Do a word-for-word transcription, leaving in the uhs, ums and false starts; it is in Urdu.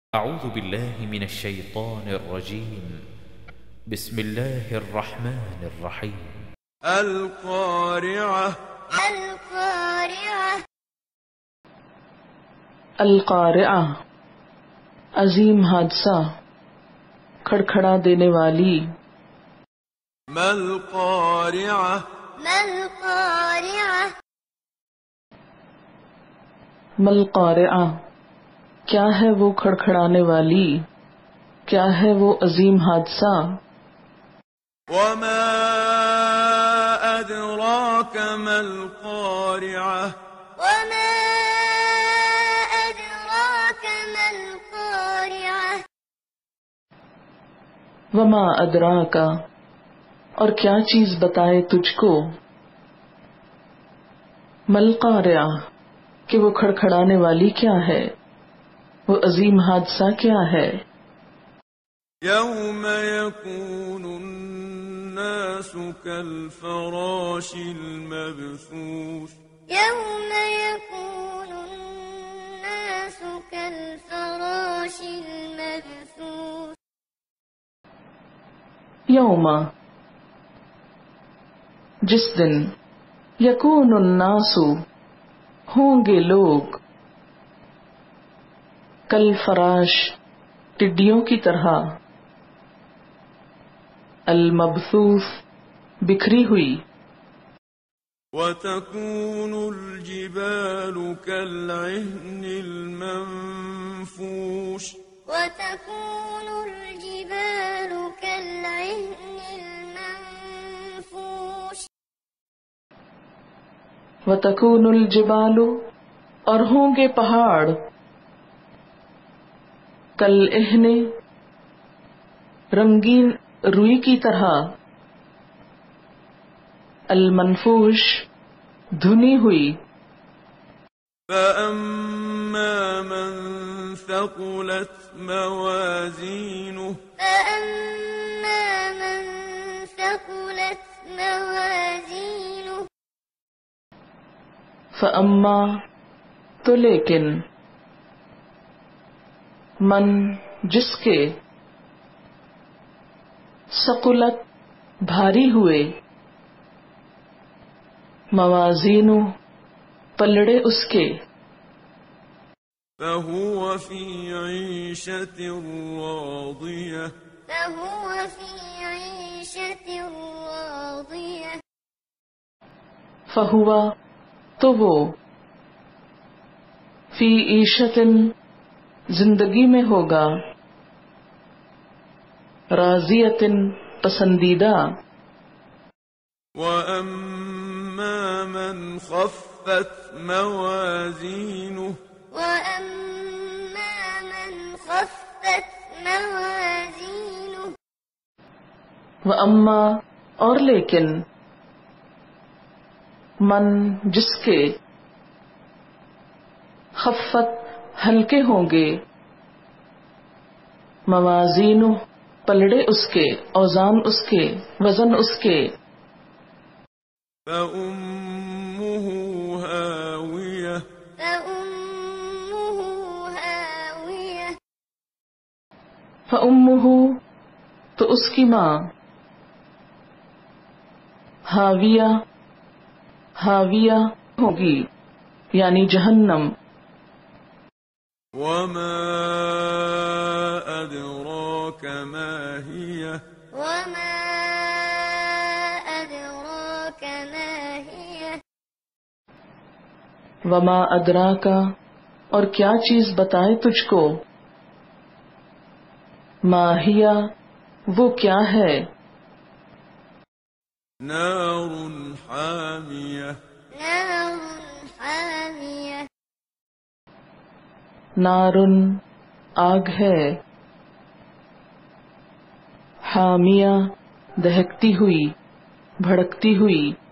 أعوذ بالله من الشيطان الرجيم. بسم الله الرحمن الرحيم. القارعة القارعة القارعہ عظیم حادثہ، کھڑکھڑا دینے والی. ما القارعة ما القارعة ما القارعہ کیا ہے وہ کھڑکھڑانے والی، کیا ہے وہ عظیم حادثہ. وما أدراك ما القارعة وما أدراك ما القارعة وما ادراک اور کیا چیز بتائے تجھ کو. ما القارعہ کہ وہ کھڑکھڑانے والی کیا ہے، وہ عظیم حادثہ کیا ہے. يوم يكون الناس كالفراش المبثوث يوم يكون الناس كالفراش المبثوث یوم جس دن، یکون الناس ہوں گے لوگ، کل فراش ٹڈیوں کی طرح، المبثوث بکھری ہوئی، وتكون الجبال كالعهن المنفوش وتكون الجبال كالعهن المنفوش وتكون الجبال اور ہوں گے پہاڑ، کالعہن رنگین روئی کی طرح، المنفوش دھنی ہوئی. فأما من ثقلت موازينه فأما من ثقلت موازينه فاما تو لیکن، من جس کے، ثقلت بھاری ہوئے، موازین پلڑے اس کے، فهو في عيشة راضية فهو في عيشة راضية فہوا تو وہ، فی عیشت زندگی میں ہوگا، راضیۃ پسندیدہ. وأما من خفت موازينه وأما من خفت موازينه واما اور لیکن، من جس کے، خفت ہلکے ہوں گے، موازین پلڑے اس کے، اوزان اس کے، وزن اس کے، فأمه هاوية فأمه هاوية فأمه تو اس کی ماں، ہاویہ ہاویہ ہوگی یعنی جہنم. وما أدراك ما هي وما أدراك ما هي وما ادراک اور کیا چیز بتائے تجھ کو، ما ہی وہ کیا ہے، نار حامية نار حامية نارن آگ ہے، حامیہ دہکتی ہوئی، بھڑکتی ہوئی.